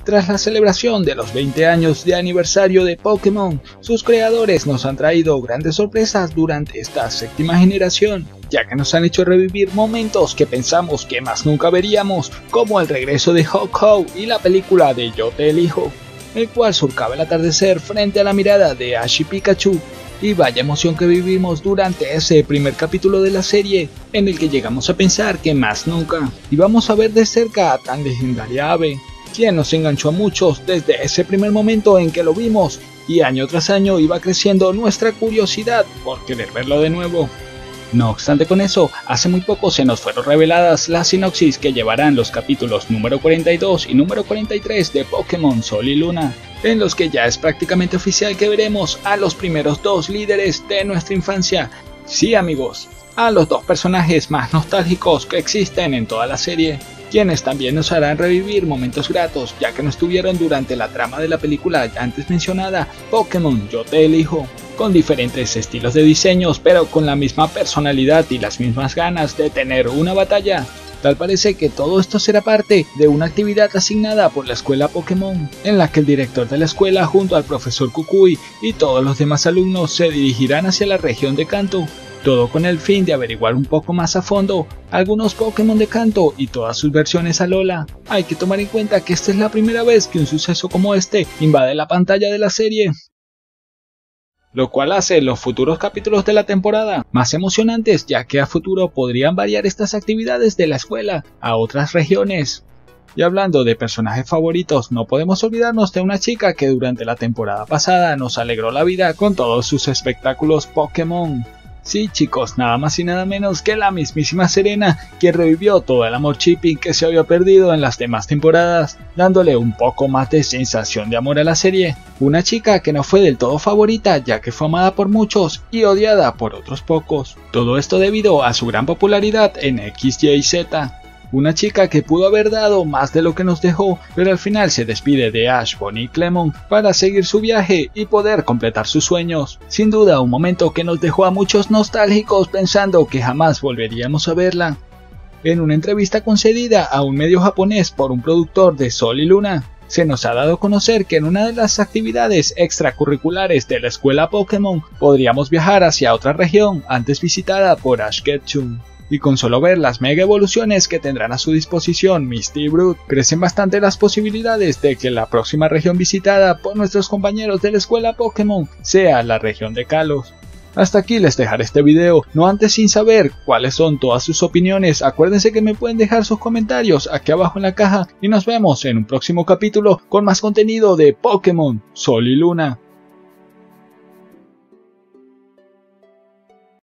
Tras la celebración de los 20 años de aniversario de Pokémon, sus creadores nos han traído grandes sorpresas durante esta séptima generación, ya que nos han hecho revivir momentos que pensamos que más nunca veríamos, como el regreso de Ho-Oh y la película de Yo Te Elijo, el cual surcaba el atardecer frente a la mirada de Ash y Pikachu. Y vaya emoción que vivimos durante ese primer capítulo de la serie, en el que llegamos a pensar que más nunca íbamos a ver de cerca a tan legendaria ave, quien nos enganchó a muchos desde ese primer momento en que lo vimos, y año tras año iba creciendo nuestra curiosidad por querer verlo de nuevo. No obstante con eso, hace muy poco se nos fueron reveladas las sinopsis que llevarán los capítulos número 42 y número 43 de Pokémon Sol y Luna, en los que ya es prácticamente oficial que veremos a los primeros dos líderes de nuestra infancia. Sí amigos, a los dos personajes más nostálgicos que existen en toda la serie, quienes también nos harán revivir momentos gratos ya que no estuvieron durante la trama de la película ya antes mencionada, Pokémon Yo Te Elijo, con diferentes estilos de diseños pero con la misma personalidad y las mismas ganas de tener una batalla. Tal parece que todo esto será parte de una actividad asignada por la escuela Pokémon, en la que el director de la escuela junto al profesor Kukui y todos los demás alumnos se dirigirán hacia la región de Kanto, todo con el fin de averiguar un poco más a fondo algunos Pokémon de Kanto y todas sus versiones Alola. Hay que tomar en cuenta que esta es la primera vez que un suceso como este invade la pantalla de la serie, lo cual hace los futuros capítulos de la temporada más emocionantes, ya que a futuro podrían variar estas actividades de la escuela a otras regiones. Y hablando de personajes favoritos, no podemos olvidarnos de una chica que durante la temporada pasada nos alegró la vida con todos sus espectáculos Pokémon. Sí chicos, nada más y nada menos que la mismísima Serena, quien revivió todo el amor chipping que se había perdido en las demás temporadas, dándole un poco más de sensación de amor a la serie. Una chica que no fue del todo favorita ya que fue amada por muchos y odiada por otros pocos. Todo esto debido a su gran popularidad en X, Y y Z. Una chica que pudo haber dado más de lo que nos dejó, pero al final se despide de Ash, Bonnie y Clemon para seguir su viaje y poder completar sus sueños. Sin duda un momento que nos dejó a muchos nostálgicos pensando que jamás volveríamos a verla. En una entrevista concedida a un medio japonés por un productor de Sol y Luna, se nos ha dado a conocer que en una de las actividades extracurriculares de la escuela Pokémon podríamos viajar hacia otra región antes visitada por Ash Ketchum. Y con solo ver las mega evoluciones que tendrán a su disposición Misty y Brood, crecen bastante las posibilidades de que la próxima región visitada por nuestros compañeros de la escuela Pokémon sea la región de Kalos. Hasta aquí les dejaré este video, no antes sin saber cuáles son todas sus opiniones. Acuérdense que me pueden dejar sus comentarios aquí abajo en la caja y nos vemos en un próximo capítulo con más contenido de Pokémon Sol y Luna.